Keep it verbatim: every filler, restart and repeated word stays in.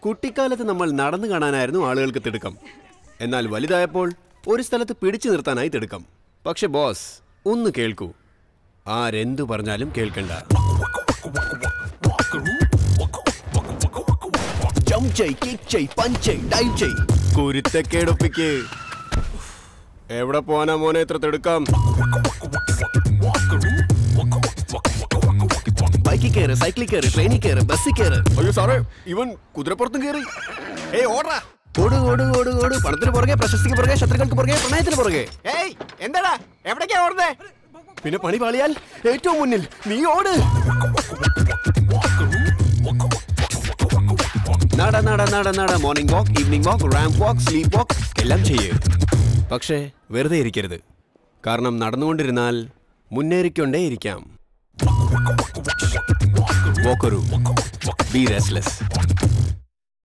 കുട്ടിക്കാലത്ത് നമ്മൾ നടന്നു കാണാനായിരുന്നു ആളുകൾക്ക് തിടുക്കം. എന്നാൽ വലുതായപ്പോൾ ഒരു സ്ഥലത്ത് പിടിച്ചു നിർത്താനായി തിടുക്കം. പക്ഷെ ബോസ്, ഒന്ന് കേൾക്കൂ. ആരെന്തു പറഞ്ഞാലും കേൾക്കണ്ട. കുരുത്തക്കേടൊപ്പിക്ക്. എവിടെ പോവാനാ മോനെ ഇത്ര തിടുക്കം? ബൈക്കിൽ കയറ്, സൈക്കിളിൽ കയറ്, ട്രെയിനിൽ കയറ്, ബസ്സിൽ കയറ്. അയ്യോ സാറേ, ഇവൻ കുതിരപ്പുറത്തും കയറി. ഏയ് ഓടാ, ഓട് ഓട് ഓട് ഓട്. പണത്തിന് പുറകെ, പ്രശസ്തിക്ക് പുറകെ, ശത്രുക്കൾക്ക് പുറകെ, പ്രണയത്തിന് പുറകെ. ഏയ് എന്താടാ, എവിടേക്കാ ഓടുന്നേ? പിന്നെ പണി പാളിയാൽ ഏറ്റവും മുന്നിൽ നീ ഓട്. നട നട നട നട. Morning walk, evening walk, ramp walk, sleep walk എല്ലാം ചെയ്യേ. പക്ഷേ വെറുതെ ഇരിക്കരുത്. കാരണം നടന്നുകൊണ്ടിരുന്നാൽ മുന്നേറിക്കൊണ്ടേ ഇരിക്കാം. Walk, be restless.